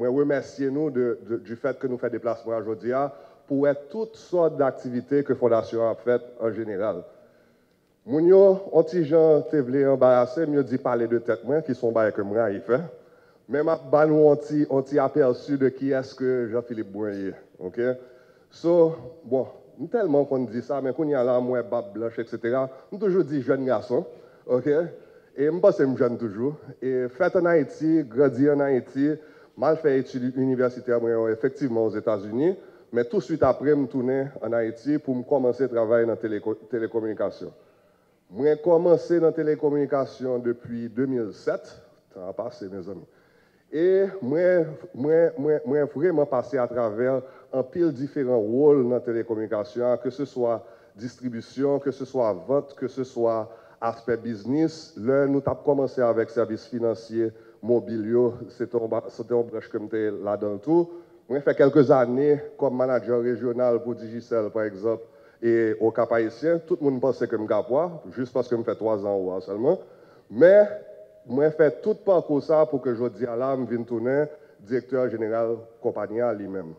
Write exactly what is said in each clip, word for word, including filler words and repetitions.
Je remercie nous de, de, du fait que nous faisons déplacement aujourd'hui pour être toutes sortes d'activités que la Fondation a faites en général. Mounio, on ti gens te vle embarrasser, mieux dit parler de tête moi qui sont bail que moi il fait. Mais m'a ba nous on ti on ti aperçu de qui est-ce que Jean-Philippe Boyer, OK? So, bon, nous tellement qu'on dit ça mais qu'on y a là moi Bab Blanche et cetera. Nous toujours dit jeune garçon, OK? Et je pense que je jeune toujours et fait en Haïti, grandi en Haïti, mal fait études universitaires effectivement aux États-Unis, mais tout de suite après je tourné en Haïti pour me commencer à travailler dans la télécommunication. J'ai commencé dans la télécommunication depuis deux mille sept, ça a passé mes amis. Et moi, moi, moi, moi vraiment passé à travers un pile différents rôles dans la télécommunication, que ce soit distribution, que ce soit vente, que ce soit aspect business. Là, nous avons commencé avec services financiers, mobiliers, c'était un branche comme là-dedans tout. Moi, j'ai fait quelques années comme manager régional pour Digicel, par exemple. Et au Cap Haïtien, tout le monde pensait que je suis juste parce que je fais trois ans seulement. Mais moi, j'ai fait tout parcours ça pour que je dise à là, je vienne tourner directeur général de la compagnie lui-même.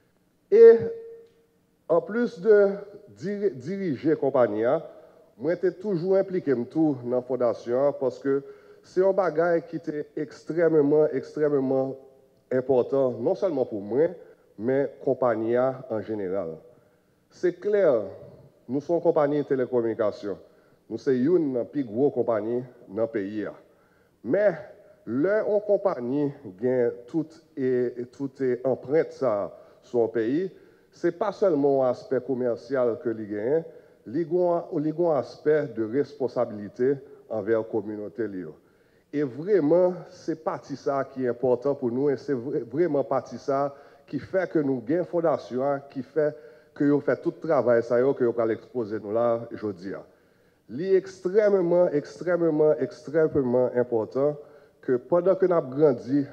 Et en plus de dir diriger la compagnie, moi, j'étais toujours impliqué dans la fondation parce que c'est un bagage qui était extrêmement, extrêmement important, non seulement pour moi, mais pour la compagnie en général. C'est clair, nous sommes une compagnie de télécommunications. Nous sommes une des plus grosses compagnies dans le pays. Mais, là, une compagnie gagne toute et toute empreinte ça sur le pays, ce n'est pas seulement un aspect commercial que les gagne, il y a un aspect de responsabilité envers la communauté. Et vraiment, c'est partie ça qui est important pour nous et c'est vraiment partie ça qui fait que nous gagnons une fondation, qui fait que vous faites tout le travail ça, que vous allez exposer nous là aujourd'hui. C'est extrêmement, extrêmement, extrêmement important que pendant que nous avons grandi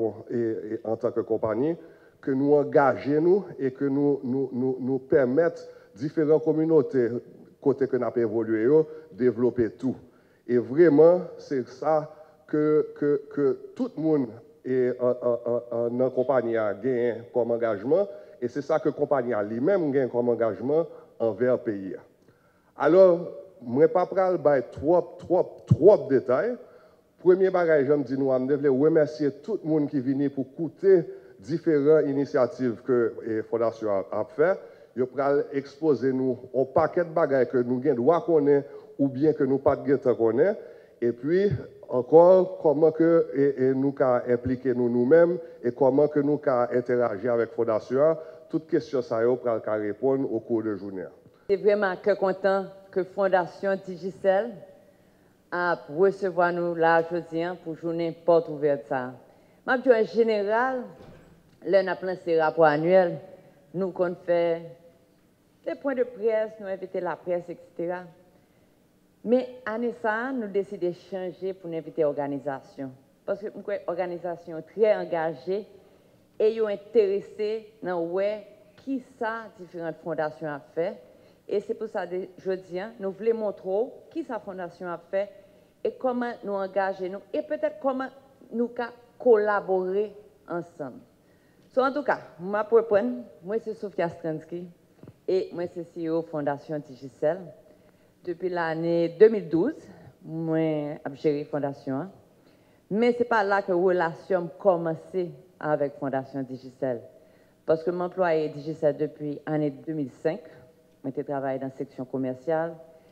en tant que compagnie, que nous engageons nous et que nous nous, nous, nous permettons différentes communautés, côté que nous avons évolué, développer tout. Et vraiment, c'est ça que, que, que tout le monde est en, en, en compagnie a gagné comme engagement. Et c'est ça que la compagnie a lui-même gagne comme engagement envers le pays. Alors, je ne vais pas prendre trop, trop, trop de détails. Premier bagage, je me dis, nous devons remercier tout le monde qui est venu pour écouter différentes initiatives que la Fondation a fait. Je vais exposer nous un paquet de bagages que nous devons connaître ou bien que nous ne devons pas connaître. Et puis, encore, comment que et, et nous avons impliqué nous nous-mêmes et comment que nous avons interagi avec la Fondation. Toutes questions, ça y est, pour répondre au cours de la journée. Je suis vraiment content que la Fondation Digicel a recevoir nous là aujourd'hui pour journée porte ouverte. Ça. En général, là, on a plein ces rapports annuels, nous qu'on fait des points de presse, nous inviter la presse, et cetera. Mais année ça, nous décidons de changer pour inviter l'organisation. Parce que l'organisation est très engagée et ils sont intéressés dans ouais, qui ça différentes fondations a fait. Et c'est pour ça que je dis, nous voulons montrer qui sa fondation a fait et comment nous engager nous et peut-être comment nous collaborer ensemble. So, en tout cas, moi pour répondre, moi c'est Sofia Stransky et moi c'est C E O Fondation Digicel. Depuis l'année deux mille douze, moi j'ai géré Fondation. Mais ce n'est pas là que la relation a commencé avec Fondation Digicel. Parce que m'emploie est Digicel depuis l'année deux mille cinq. Je travaille dans la section commerciale.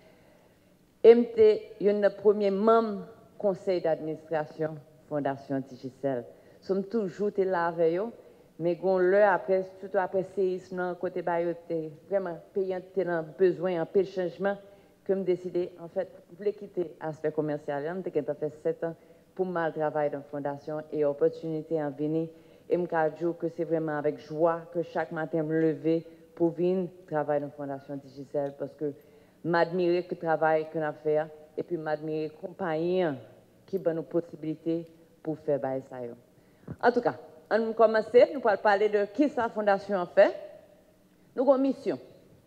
Et je suis un premier membre du conseil d'administration Fondation Digicel. Nous sommes toujours là avec eux, mais après, surtout après le séisme, côté Bayoté, vraiment, payant besoin, un peu de changement, que je décidé, en fait, de quitter l'aspect commercial. Je fait sept ans pour mal travailler dans la Fondation et l'opportunité en venir. Et je dis que c'est vraiment avec joie que chaque matin, je me lever pour venir travailler dans la Fondation Digicel parce que m'admirer le travail qu'on a fait et puis m'admirer la compagnie qui donne nos possibilités pour faire ça. En tout cas, on va commencer, nous allons parler de qui sa fondation a fait. Nous avons une mission.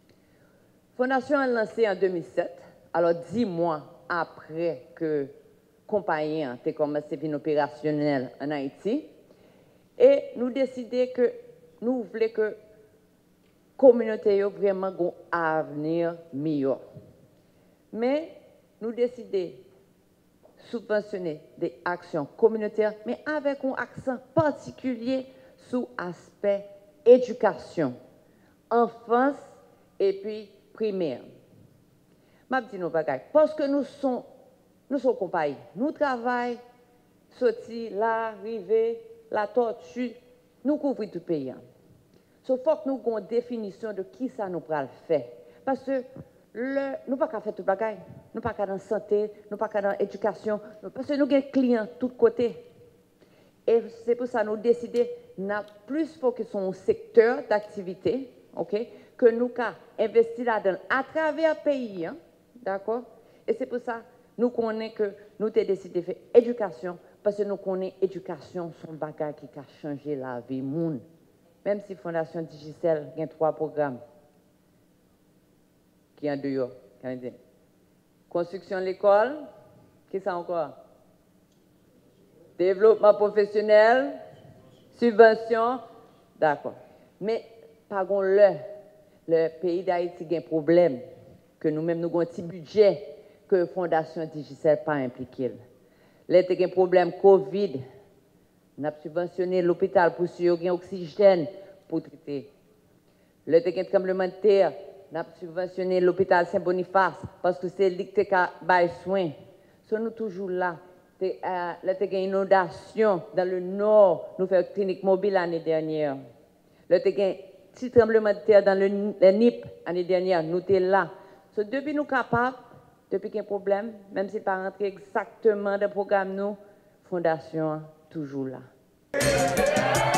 La fondation a lancé en deux mille sept, alors dix mois après que la compagnie a commencé à être opérationnelle en Haïti. Et nous décidons que nous voulons que la communauté ait vraiment un avenir meilleur. Mais nous décidons de subventionner des actions communautaires, mais avec un accent particulier sur l'aspect éducation, enfance et puis primaire. Je dis nos bagages parce que nous sommes nous sommes compagnie, nous travaillons, sortir là, arriver, la tortue, nous couvrons tout le pays. Il faut que nous ayons une définition de qui ça nous va faire. Parce que le, nous ne pouvons pas faire tout le bagage. Nous ne pouvons pas dans la santé, nous ne pouvons pas dans l'éducation, parce que nous avons des clients de tous côtés. Et c'est pour ça que nous décidons de plus focus sur un secteur d'activité, okay, que nous avons investi là-dedans à travers le pays. Hein, d'accord? Et c'est pour ça que nous connaissons que nous avons décidé de faire éducation, parce que nous connaissons que l'éducation, c'est un bagage qui a changé la vie du monde. Même si la Fondation Digicel a trois programmes qui sont en dehors. Construction de l'école, qui ça encore? Développement professionnel, subvention, d'accord. Mais, par contre, le, le pays d'Haïti a un problème, que nous-mêmes, nous avons un petit budget que la Fondation Digicel n'a pas impliqué. Là, il y a un problème Covid. Nous avons subventionné l'hôpital pour qu'il y ait oxygène pour traiter. Là, il y a un tremblement de terre. Nous avons subventionné l'hôpital Saint-Boniface parce que c'est lui qui a des soins. Nous sommes toujours là. Là, il y a une inondation dans le nord. Nous faisons une clinique mobile l'année dernière. Là, il y a un petit tremblement de terre dans le, le N I P l'année dernière. Nous sommes là. So, depuis nous sommes capables, depuis qu'il y a un problème, même si ce n'est pas rentré exactement dans le programme, nous, Fondation toujours là.